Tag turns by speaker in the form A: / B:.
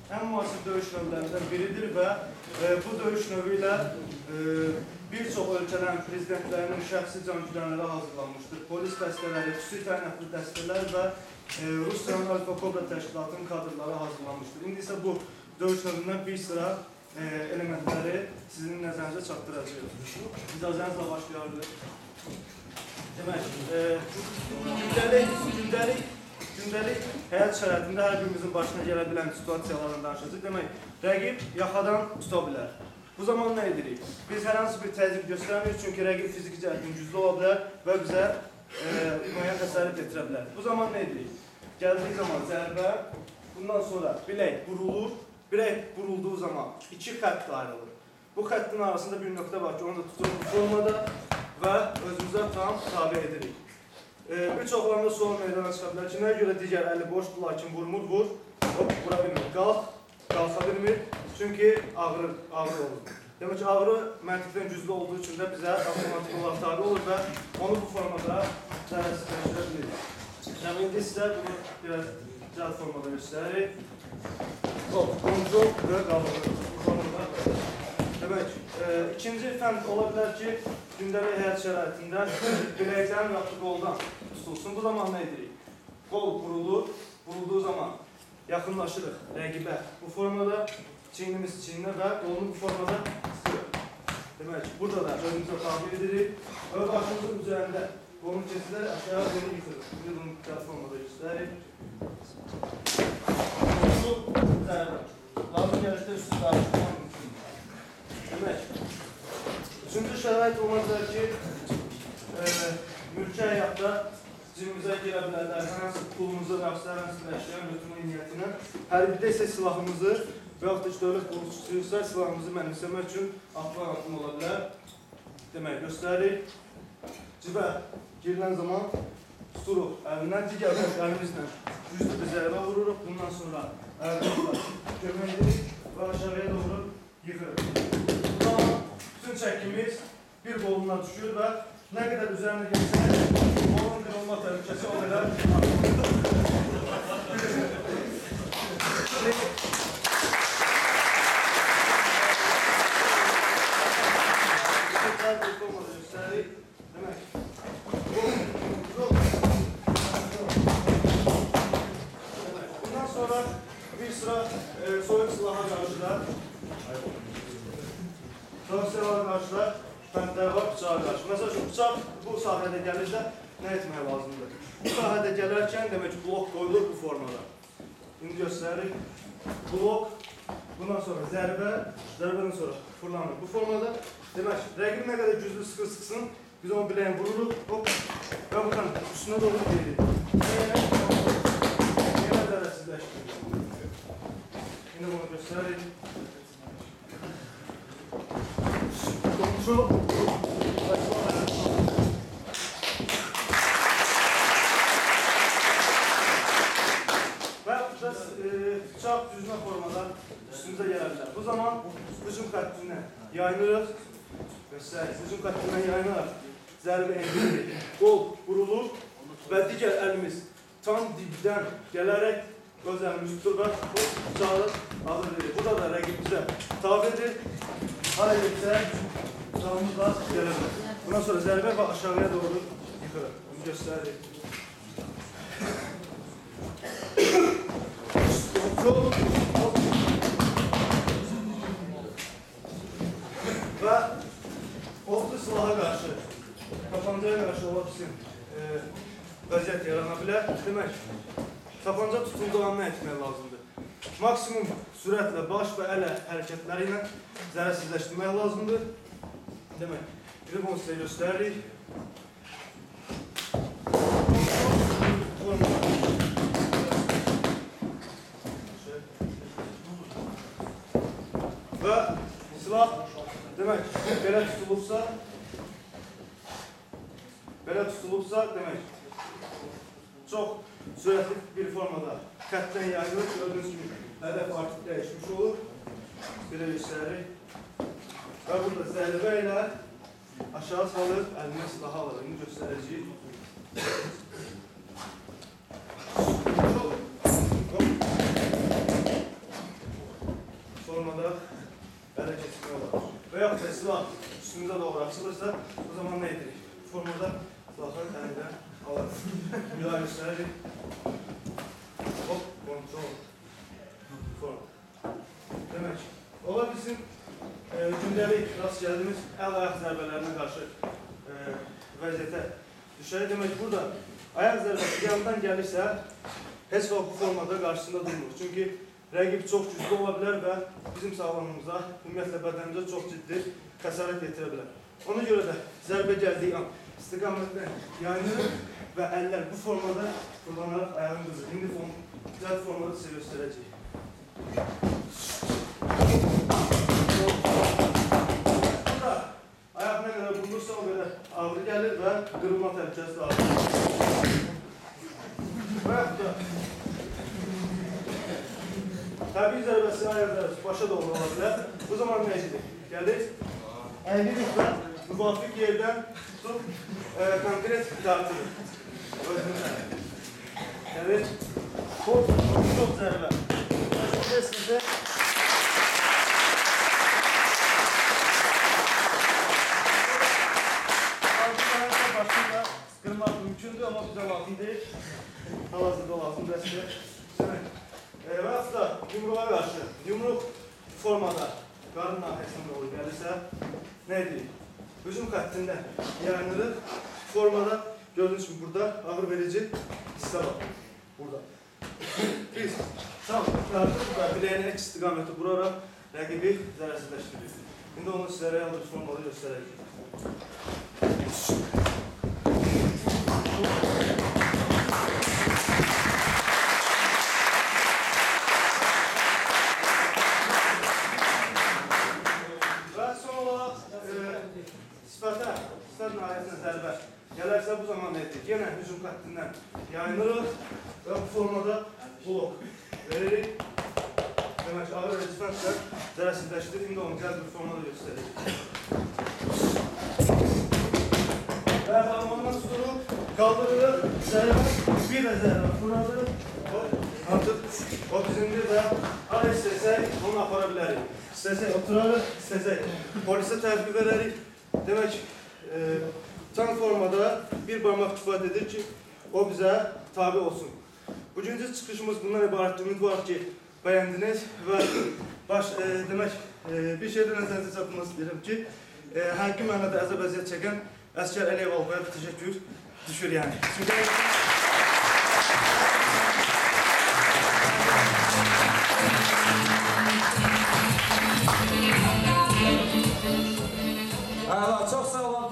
A: ən müasir döyüş növlərindən biridir və bu döyüş növü ilə bir çox ölkələrin prezidentlərinin şəxsi can-güdənləri hazırlanmışdır. Polis dəstələri, xüsusi təyinatlı dəstələr və Rusiyanın Alfa Kobra təşkilatının kadrları hazırlanmışdır. İndi isə bu döyüş növündən bir sıra elementləri sizin nəzərinizə çatdıracağıq. İcazənizlə başlayarıq. Demək, gündəlik həyat şəraitində hər birimizin başına gələ bilən situasiyalardan danışacaq. Demək, rəqib yaxadan tuta bilər. Bu zaman nə edirik? Biz hər hansı bir təzyiq göstərmirik, çünki rəqib fiziki cəhətdən güclü ola bilər və bizə müəyyən təsərrüf etirə bilər. Bu zaman nə edirik? Gəldiyi zaman zərbə, bundan sonra bilək vurulur. Bilək vurulduğu zaman iki xətt ayrılır. Bu xəttin arasında bir nöqtə var ki, onu da tuturuq bu formada və özümüzə tam tabi edirik. Bir çoxlarında sual meydana çıxa bilər ki, nəyə görə digər əli boşdur, lakin vurmur, vur, vura bilmir. Qalxa bilmir, çünki ağrı olur. Demək ki, ağrı məntiqdən güclü olduğu üçün də bizə avtomatik olaraq tabi olur və onu bu formada zərərsizləşdirə bilirik. Yəni, indi sizə bunu biraz cəld formada göstəririk. Kontrol və qaldırır. Demək, ikinci fənd ola bilər ki, gündəlik həyat şəraitində biləkdən və qoldan tutulsun. Bu zaman nə edirik? Qol vurulur, vurulduğu zaman yaxınlaşırıq rəqibə. Bu formada çiynimiz çiynə və qolunu bu formada tuturuq. Demək, burada da önümüzə tabi edirik və başımızın üzərində qolun kesilir, aşağı doğru yıxırıq. Şimdi bunu cəld formada göstərik. Lazım gəlişdə üstü qarşılamaq mümkündür. Demək, üçüncü şərait olacaq ki, mülki həyatda cibimizə girə bilərlər, hər hansı pulumuzu, nəfsə, hər hansı bir əşya, götürmə niyyətinə. Hərbidə isə silahımızı və yaxud da ki, dövlət qolçusuysa silahımızı mənimsəmək üçün atma ola bilər. Demək, göstəririk. Cibə girilən zaman tuturuq əlindən, digər əlimizlə güclü bir zərbə vururuq. Bundan sonra əlimizlə kömək edirik və aşağıya doğru yıxırıq. Bu zaman bütün çəkimiz bir qolundan düşür və nə qədər üzərində gəlsək, qolun qırılma təhlükəsi o qədər bir sıra soyuq silaha qarşılar, fəndlər var, bıçağa qarşı. Məsəl üçün, bıçaq bu sahədə gəlirsə, nə etmək lazımdır? Bu sahədə gələrkən, demək ki, blok qoyulur bu formada. İndi göstəririk. Blok, bundan sonra zərbə, zərbədən sonra fırlanır. Bu formada, demək, rəqib nə qədər güclü sıxsın, biz onu biləyin vururuq, və buradan üstünə doğru deyirik. Yenə zərərsizləşdirir. Şimdi bunu göstəririk. Kontrol. Və bıçaq düzmə formada üstümüzə gələ bilər. Bu zaman hücum xəttindən yayınırıq. Göstəririk. Hücum xəttindən yayınaraq zərbə endiririk. Qol vurulur və digər əlimiz tam dibdən gələrək öz əlimizi tutur və bıçağı hazır edirik. Burada da rəqibimizə tabidir. Hara getsək, bıçağımızla gəlir. Bundan sonra zərbə və aşağıya doğru yıxırıq. Bunu göstəririk. Və oxlu silaha qarşı, tapancaya qarşı ola bilsin vəziyyət yarana bilər. Demək, tapanca tutulduğu an nə etmək lazımdır? Maksimum sürətlə baş və ələ hərəkətləri ilə zərərsizləşdirmək lazımdır. Demək, bir bunu sizə göstəririk. Və silah, demək, belə tutulubsa, demək, çox sürətli bir formada xətdən yayılır. Gördüyünüz kimi, hədəf artıq dəyişmiş olur. Belə göstəririk. Və burada zərbə ilə aşağı salır, əlinə silahı alır. İndi göstərəcəyik. üstümüzə doğru açılırsa, o zaman nə edirik? Formada baxın, əlindən alırıq. Bir daha göstəririk. Hop, kontrol. Form. Demək, ola bizim gündəlik rast gəldiyimiz əl-ayaq zərbələrinə qarşı vəziyyətə düşək. Demək, burada ayaq zərbəsi yandan gəlirsə, heç vaxt bu formada qarşısında durmur. Çünki rəqib çox güclü ola bilər və bizim sağlamlığımıza, ümumiyyətlə bədənimizə çox ciddi xəsarət yetirə bilər. Ona görə də zərbə gəldiyi an istiqamətdən yayınır və əllər bu formada kullanaraq ayağımızı. İndi güzel formada size gösterəcəyik. Burada ayaq nə qədər bulursa o qədər ağrı gəlir və qırılma təhlükəsi də ağrı. Və yaxud da təbii zərbəsi, ayaq zərbəsi başa doğru ola bilər. Bu zaman nə edirik? Gəlir, əylilik və müvafiq yerdən tutub konkret dartılır. Özümüzdən. Gəlir, çok zərbə. Şimdi sizə başında qırmaq mümkündür, amma bizə lazım deyil. Hal-hazırda lazım dəstək. Və yaxud da yumruğa qarşı, yumruq formada qarın nahiyəsinə doğru gəlirsə, nə edirik? Hücum xəttində yayınırıq. Formada gördüyünüz kimi burada ağır verici hissə var. Burada. Biz sağ qarşı və biləyin əks istiqaməti quraraq rəqibi zərərsizləşdiririk. İndi onu sizlərə yalnız formada göstərəcəyik. Sifət nahiyəsinə zərbə gələrsə bu zaman edirik. Yenə hücum xəttindən yayınırıq və bu formada blok veririk. Demək ki, ağır rezistansla zərərsizləşdirir. İndi onu gəl bir formada göstəririk. Və parmağından tuturuq, qaldırırıq, zərbə, bir də zərbə fırladırıq. Artıq o bizimdir və ar istəsək onu apara bilərik. İstəsək oturarıq, istəsək polisə təhvil verərik. Demək, tam formada bir barmaq kifayət edir ki, o bizə tabi olsun. Bugünkü çıxışımız bundan ibarətdir. Ümid var ki, bəyəndiniz və demək, bir şeydə nəzərinizə çatmaq istəyirəm ki, həqiqi mənada əzab-əziyyət çəkən Əskər Əliyev Albaya təşəkkür düşür yəni.
B: Çok sağ olun.